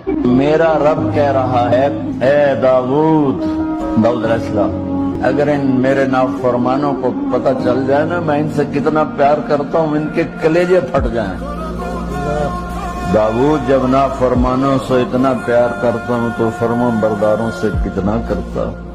मेरा रब कह रहा है, ए दाऊद अलैहिस्सलाम, अगर इन मेरे नाफरमानों को पता चल जाए ना मैं इनसे कितना प्यार करता हूँ, इनके कलेजे फट जाएं। दाऊद जब नाफरमानों से इतना प्यार करता हूँ तो फर्माबरदारों से कितना करता।